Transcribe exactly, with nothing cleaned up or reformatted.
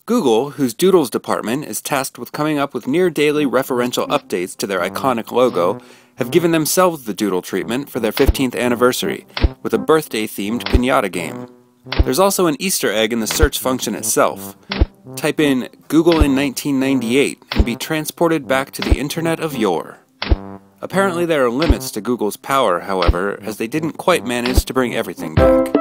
Google, whose Doodles department is tasked with coming up with near-daily referential updates to their iconic logo, have given themselves the Doodle treatment for their fifteenth anniversary, with a birthday-themed piñata game. There's also an Easter egg in the search function itself. Type in Google in nineteen ninety-eight and be transported back to the internet of yore. Apparently there are limits to Google's power, however, as they didn't quite manage to bring everything back.